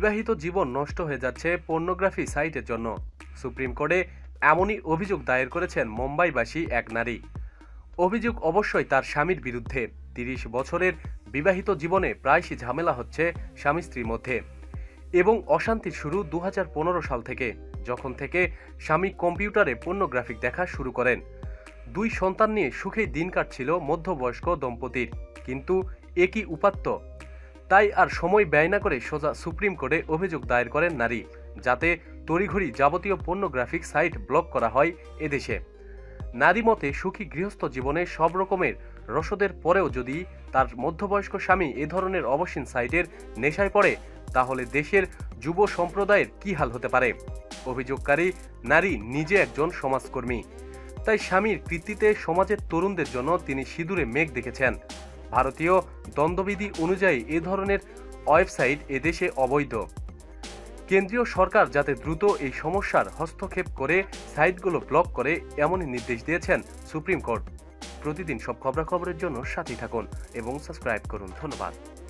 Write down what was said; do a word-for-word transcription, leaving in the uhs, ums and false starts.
বিবাহিত জীবন নষ্ট হয়ে যাচ্ছে পর্নোগ্রাফি সাইটের জন্য। সুপ্রিম কোর্টে এমনই অভিযোগ দায়ের করেছেন মুম্বাইবাসী এক নারী। অভিযোগ অবশ্যই তার স্বামীর বিরুদ্ধে। তিরিশ বছরের বিবাহিত জীবনে প্রায়শই ঝামেলা হচ্ছে স্বামী স্ত্রীর মধ্যে এবং অশান্তির শুরু দু হাজার পনেরো সাল থেকে, যখন থেকে স্বামী কম্পিউটারে পর্নোগ্রাফিক দেখা শুরু করেন। দুই সন্তান নিয়ে সুখেই দিন কাটছিল মধ্যবয়স্ক দম্পতির, কিন্তু একই উপাত্ত। তাই আর সময় ব্যয় না করে সোজা সুপ্রিম কোর্টে অভিযোগ দায়ের করেন নারী, যাতে তড়িঘড়ি যাবতীয় পর্নোগ্রাফিক সাইট ব্লক করা হয় এদেশে। নারী মতে, সুখী গৃহস্থ জীবনে সব রকমের রসদের পরেও যদি তার মধ্যবয়স্ক স্বামী এ ধরনের অবসীন সাইটের নেশায় পড়ে, তাহলে দেশের যুব সম্প্রদায়ের কি হাল হতে পারে। অভিযোগকারী নারী নিজে একজন সমাজকর্মী, তাই স্বামীর কৃতিতে সমাজের তরুণদের জন্য তিনি সিঁদুরে মেঘ দেখেছেন। ভারতীয় দণ্ডবিধি অনুযায়ী এ ধরনের ওয়েবসাইট এদেশে অবৈধ। কেন্দ্রীয় সরকার যাতে দ্রুত এই সমস্যার হস্তক্ষেপ করে সাইটগুলো ব্লক করে, এমনই নির্দেশ দিয়েছেন সুপ্রিম কোর্ট। প্রতিদিন সব খবরাখবরের জন্য সাথেই থাকুন এবং সাবস্ক্রাইব করুন। ধন্যবাদ।